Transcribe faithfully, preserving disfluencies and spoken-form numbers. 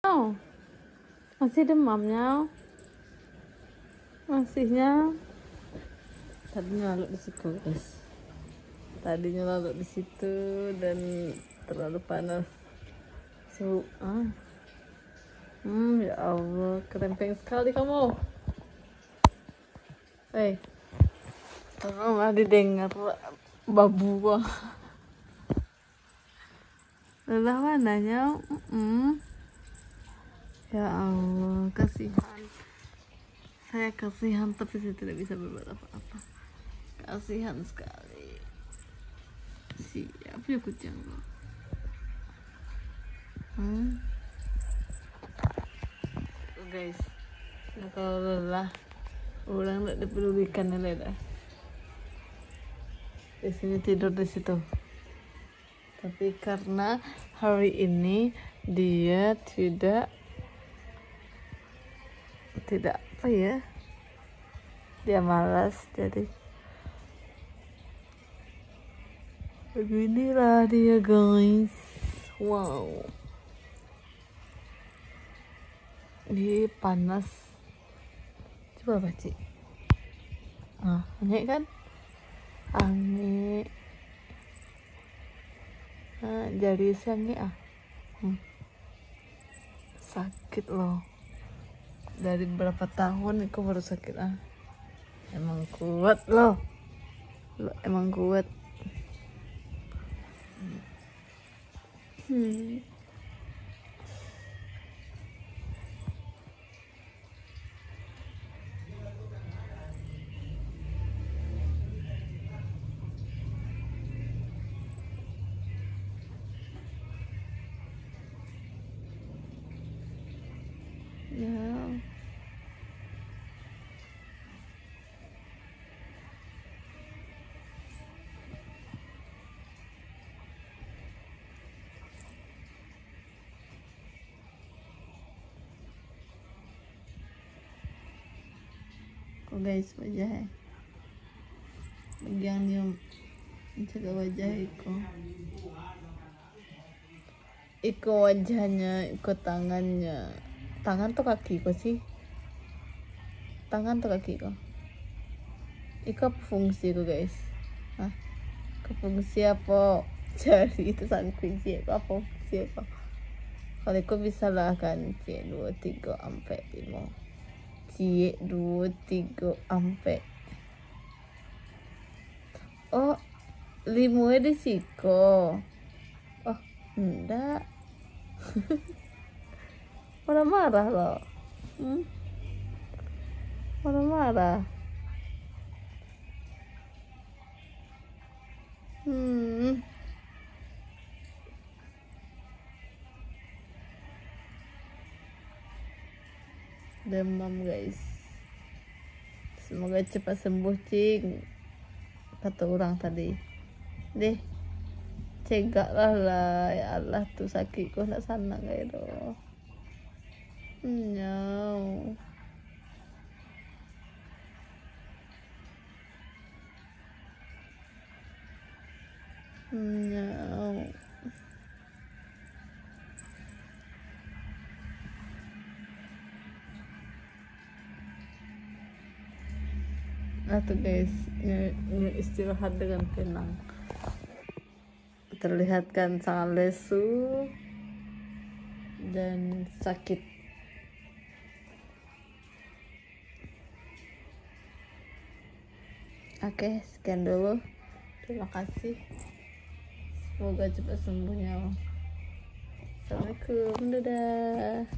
Oh, masih demamnya, masihnya. Tadinya lalu di situ, guys. Tadinya lalu di situ dan terlalu panas. So, ah. Hmm, ya Allah, kerempeng sekali kamu. Hei, tolonglah didengar babu gua. Lelah mananya? Mm-mm. Ya Allah, kasihan. Saya kasihan, tapi saya tidak bisa berbuat apa-apa. Kasihan sekali. Siap ya kucing lo. Hmm. Oh, guys, nah, kalau lelah, orang tidak dipedulikan ya dah. Di sini tidur di situ. Tapi karena hari ini dia tidak tidak apa ya, dia malas, jadi beginilah dia, guys. Wow, ini panas. Coba baca. Ah, aneh kan? Aneh. Nah, jadi sange ah. Hmm. Sakit loh. Dari berapa tahun aku baru sakit ah. Emang kuat loh. Lo emang kuat. Hmm. Ya. Kok guys wajahnya bagian dia menjaga wajah Iko Iko wajahnya, Iko tangannya. Tangan tuh kaki kok sih? Tangan tuh kaki kok. Iko apa fungsi kok guys? Hah? Ke fungsi apa? Jari itu sang kunci apa fungsi apa? Kalau Iko bisa lah kan C dua tiga sampai lima. C dua tiga sampai. Oh, lima di siko. Oh, enggak. Marah-marah loh. Hmm? Marah-marah. Hmm. Demam guys. Semoga cepat sembuh, Cing. Kata orang tadi. Deh. Cegak lah lah. Ya Allah tuh sakit kok nak sana kayak itu. No. No. Nah tuh guys, ini istirahat dengan tenang. Terlihat kan sangat lesu dan sakit. Oke, sekian dulu. Terima kasih. Semoga cepat sembuhnya. Assalamualaikum. Dadah.